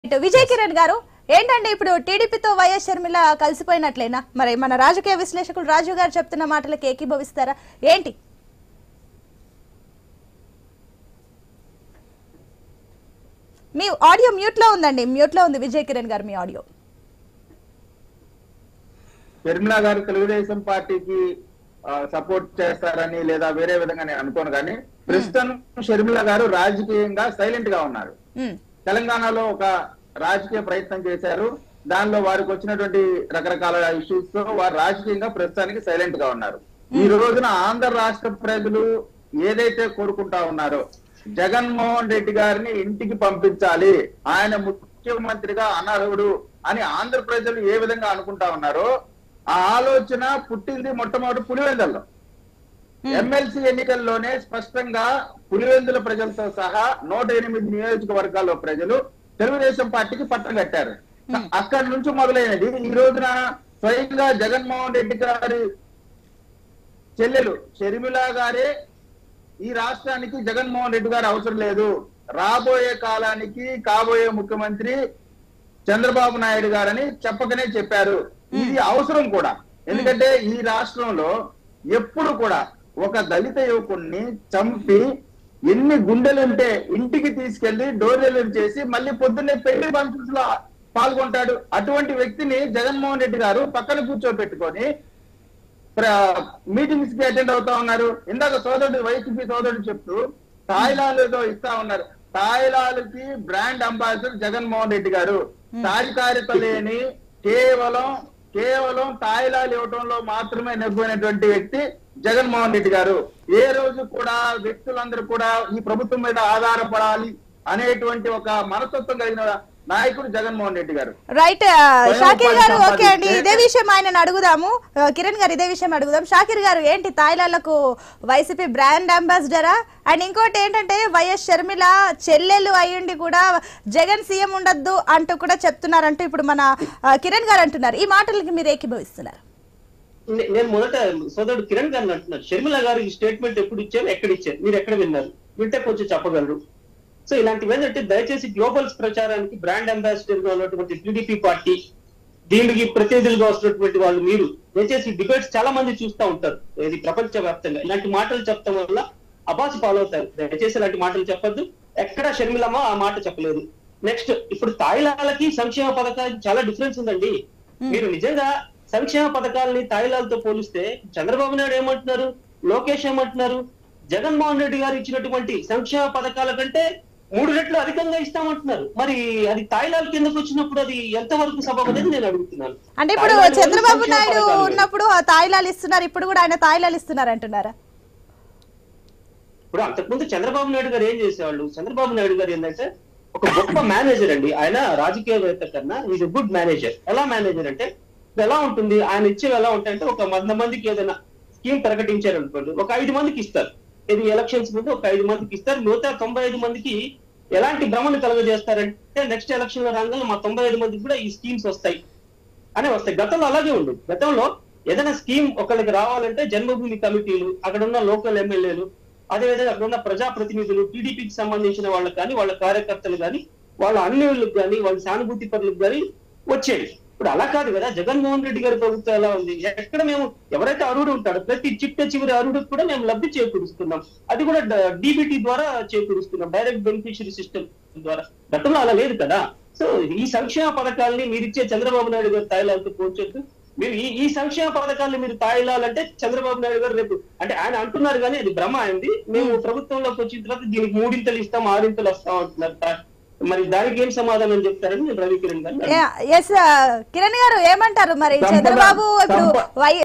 విజయ్ కిరణ్ గారు ఏంటంటే ఇప్పుడు టీడీపీతో వైఎస్ షర్మిల కలిసిపోయినట్లేనా? మరి మన రాజకీయ విశ్లేషకులు రాజు గారు చెప్తున్న మాటలకు ఏకీభవిస్తారా ఏంటి? మీ ఆడియో మ్యూట్ లో ఉందండి, మ్యూట్ లో ఉంది విజయ్ కిరణ్ గారు మీ ఆడియో. షర్మిల గారు తెలుగుదేశం పార్టీకి సపోర్ట్ చేస్తారని లేదా వేరే విధంగా నేను అనుకోను, కానీ ప్రస్తుతం షర్మిల గారు రాజకీయంగా సైలెంట్ గా ఉన్నారు. తెలంగాణలో ఒక రాజకీయ ప్రయత్నం చేశారు, దానిలో వారికి వచ్చినటువంటి రకరకాల ఇష్యూస్ తో వారు రాజకీయంగా ప్రస్తుతానికి సైలెంట్ గా ఉన్నారు. ఈ రోజున ఆంధ్ర రాష్ట్ర ప్రజలు ఏదైతే కోరుకుంటా ఉన్నారో జగన్మోహన్ రెడ్డి గారిని ఇంటికి పంపించాలి, ఆయన ముఖ్యమంత్రిగా అనర్హుడు అని ఆంధ్ర ప్రజలు ఏ విధంగా అనుకుంటా ఉన్నారో ఆ ఆలోచన పుట్టింది మొట్టమొదటి పులివెందుల్లో. ఎమ్మెల్సీ ఎన్నికల్లోనే స్పష్టంగా పులివెందుల ప్రజలతో సహా 108 నియోజకవర్గాల్లో ప్రజలు తెలుగుదేశం పార్టీకి పట్టం కట్టారు. అక్కడి నుంచి మొదలైనది ఈ రోజున స్వయంగా జగన్మోహన్ రెడ్డి గారి చెల్లెలు షర్మిల గారే ఈ రాష్ట్రానికి జగన్మోహన్ రెడ్డి గారు అవసరం లేదు, రాబోయే కాలానికి కాబోయే ముఖ్యమంత్రి చంద్రబాబు నాయుడు గారని చెప్పకనే చెప్పారు. ఇది అవసరం కూడా, ఎందుకంటే ఈ రాష్ట్రంలో ఎప్పుడు కూడా ఒక దళిత యువకుడిని చంపి ఎన్ని గుండెలుంటే ఇంటికి తీసుకెళ్లి డోర్ డెలివరీ చేసి మళ్ళీ పొద్దున్నే పెళ్లి ఫంక్షన్స్ లో పాల్గొంటాడు. అటువంటి వ్యక్తిని జగన్మోహన్ రెడ్డి గారు పక్కన కూర్చోబెట్టుకొని మీటింగ్స్ కి అటెండ్ అవుతా ఉన్నారు. ఇందాక సోదరుడు వైసీపీ సోదరుడు చెప్తూ తాయిలాలతో ఇస్తా ఉన్నారు. తాయిలాలకి బ్రాండ్ అంబాసిడర్ జగన్మోహన్ రెడ్డి గారు, సాధికారిత లేని కేవలం తాయిలాలు ఇవ్వడంలో మాత్రమే నెగ్గినటువంటి వ్యక్తి జగన్మోహన్ రెడ్డి గారు. ఏ రోజు కూడా వ్యక్తులందరూ కూడా ఈ ప్రభుత్వం మీద ఆధారపడాలి అనేటువంటి ఒక మనస్తత్వం కలిగిన నాయకుడు జగన్మోహన్ రెడ్డి గారు. రైట్ షాకీర్ గారు, ఓకే అండి, ఇదే విషయం ఆయన అడుగుదాము. కిరణ్ గారు ఇదే విషయం అడుగుదాం. షాకీర్ గారు, ఏంటి తాయిలాలకు వైసీపీ బ్రాండ్ అంబాసిడరా? అండ్ ఇంకోటి ఏంటంటే వైఎస్ షర్మిల చెల్లెలు అయ్యుండి కూడా జగన్ సీఎం ఉండద్దు అంటూ కూడా చెప్తున్నారంటూ ఇప్పుడు మన కిరణ్ గారు అంటున్నారు. ఈ మాటలకి మీరు ఏకీభవిస్తున్నారు? నేను మొదట సోదరుడు కిరణ్ గారిని అంటున్నారు, షర్మిల గారు ఈ స్టేట్మెంట్ ఎప్పుడు ఇచ్చారు, ఎక్కడ ఇచ్చారు, మీరు ఎక్కడ విన్నారు, వింటే కొంచెం చెప్పగలరు. సో ఇలాంటివి ఏంటంటే దయచేసి గ్లోబల్స్ ప్రచారానికి బ్రాండ్ అంబాసిడర్ గా ఉన్నటువంటి టీడీపీ పార్టీ, దీనికి ప్రతినిధులుగా వస్తున్నటువంటి వాళ్ళు మీరు దయచేసి డిబేట్స్ చాలా మంది చూస్తూ ఉంటారు ఇది ప్రపంచ వ్యాప్తంగా. ఇలాంటి మాటలు చెప్పడం వల్ల అబాసి పాలవుతారు. దయచేసి ఇలాంటి మాటలు చెప్పొద్దు. ఎక్కడ షర్మిలమ్మ ఆ మాట చెప్పలేదు. నెక్స్ట్, ఇప్పుడు తాయిలాలకి సంక్షేమ పథకాలకి చాలా డిఫరెన్స్ ఉందండి. మీరు నిజంగా సంక్షేమ పథకాలని తాయిలాలతో పోలిస్తే చంద్రబాబు నాయుడు ఏమంటున్నారు, లోకేష్ ఏమంటున్నారు, జగన్మోహన్ రెడ్డి గారు ఇచ్చినటువంటి సంక్షేమ పథకాల కంటే 3 రెట్లు అధికంగా ఇస్తామంటున్నారు. మరి అది తాయిలాల కిందకు వచ్చినప్పుడు అది ఎంతవరకు సబబు అనేది నేను అడుగుతున్నాను. అంటే ఇప్పుడు చంద్రబాబు నాయుడు ఉన్నప్పుడు తాయిలాలు ఇస్తున్నారు, ఇప్పుడు కూడా ఆయన తాయిలాలు ఇస్తున్నారు అంటున్నారా? ఇప్పుడు అంతకుముందు చంద్రబాబు నాయుడు గారు ఏం చేసేవాళ్ళు, చంద్రబాబు నాయుడు గారు ఏంటంటే ఒక గొప్ప మేనేజర్ అండి. ఆయన రాజకీయవేత్త కన్నా ఈజ్ ఎ గుడ్ మేనేజర్. ఎలా మేనేజర్ అంటే ఎలా ఉంటుంది, ఆయన ఇచ్చేవి ఎలా ఉంటాయంటే ఒక 100 మందికి ఏదైనా స్కీమ్ ప్రకటించారు అనుకోండి, ఒక 5 మందికి ఇస్తారు. ఇది ఎలక్షన్స్ ముందు ఒక 5 మందికి ఇస్తారు. మిగతా 95 మందికి ఎలాంటి భ్రమను కలగజేస్తారంటే నెక్స్ట్ ఎలక్షన్ లో రాగానే మా 95 మందికి కూడా ఈ స్కీమ్స్ వస్తాయి అనే వస్తాయి. గతంలో అలాగే ఉంది. గతంలో ఏదైనా స్కీమ్ ఒకరికి రావాలంటే జన్మభూమి కమిటీలు, అక్కడ ఉన్న లోకల్ ఎమ్మెల్యేలు, అదేవిధంగా అక్కడ ఉన్న ప్రజాప్రతినిధులు, టీడీపీకి సంబంధించిన వాళ్ళకి కానీ వాళ్ళ కార్యకర్తలు కానీ వాళ్ళ అన్యులకు కానీ వాళ్ళ సానుభూతి పరులకు కానీ వచ్చేది. ఇప్పుడు అలా కాదు కదా. జగన్మోహన్ రెడ్డి గారి ప్రభుత్వం ఎలా ఉంది, ఎక్కడ మేము ఎవరైతే అర్హుడు ఉంటాడో ప్రతి చివరి అర్హుడికి కూడా మేము లబ్ధి చేకూరుస్తున్నాం. అది కూడా డీబీటీ ద్వారా చేకూరుస్తున్నాం, డైరెక్ట్ బెనిఫిషియరీ సిస్టమ్ ద్వారా. గతంలో అలా లేదు కదా. సో ఈ సంక్షేమ పథకాలని మీరు ఇచ్చే చంద్రబాబు నాయుడు గారు తాయిలాలతో పోల్చొద్దు. మీరు ఈ సంక్షేమ పథకాలను మీరు తాయిలాలంటే చంద్రబాబు నాయుడు గారు రేపు అంటే ఆయన అంటున్నారు కానీ అది భ్రమ అయింది. మేము ప్రభుత్వంలోకి వచ్చిన తర్వాత దీనికి 3 ఇస్తాం 6 వస్తాం అంటున్నారు. మరి దానికి ఏం సమాధానం చెప్తారని నేను రవి కిరణ్ గారు. కిరణ్ గారు ఏమంటారు మరి? చంద్రబాబు ఇప్పుడు